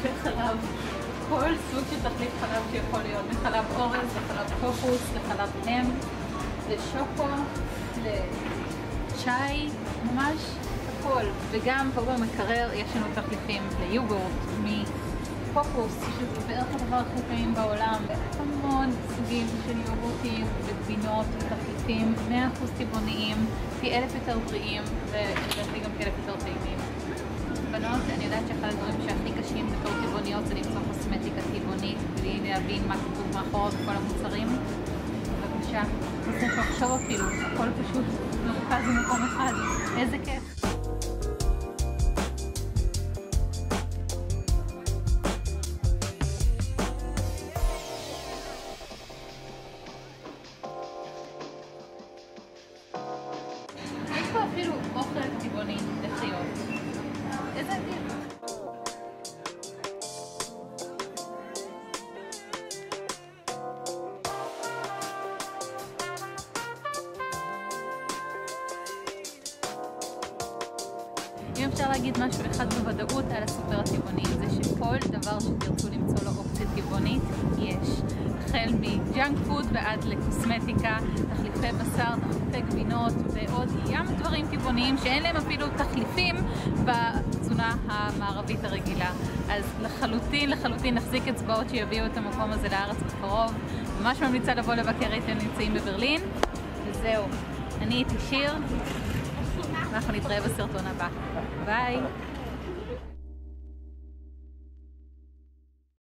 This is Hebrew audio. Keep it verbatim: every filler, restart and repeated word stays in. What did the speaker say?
תחליפי חלב, כל סוג של תחליף חלב שיכול להיות, מחלב אורז, לחלב קוקוס, לחלב אם, לשוקו, לשי, ממש הכל. וגם פה במקרר יש לנו תחליפים ליוגורט מקוקוס, שזה בערך הדבר הכי טעים בעולם. המון סוגים של יוגורטים וגבינות ותחליפים, מאה אחוז טבעוניים, פי אלף יותר בריאים ולדעתי גם פי אלף יותר טעימים. בנות, אני יודעת שאחד הדברים שהכי קשים בתור טבעוניות זה למצוא קוסמטיקה טבעונית בלי להבין מה כתוב מאחורי בכל המוצרים. בבקשה, בסוף לחשוב אפילו, הכל פשוט מרוכז במקום אחד. איזה כיף. יש פה אפילו אוכל טבעוני לחיות. איזה אדיר. אם אפשר להגיד משהו אחד בוודאות על הסופר הטבעוני, זה שכל דבר שתרצו למצוא לו אופציה טבעונית יש. החל מג'אנק פוד ועד לקוסמטיקה, תחליפי בשר, תחליפי גבינות ועוד ים דברים טבעוניים שאין להם אפילו תחליפים בתזונה המערבית הרגילה. אז לחלוטין לחלוטין נחזיק אצבעות שיביאו את המקום הזה לארץ בקרוב. ממש ממליצה לבוא לבקר, איתם נמצאים בברלין. וזהו, אני הייתי שיר, ואנחנו נתראה בסרטון הבא. ביי!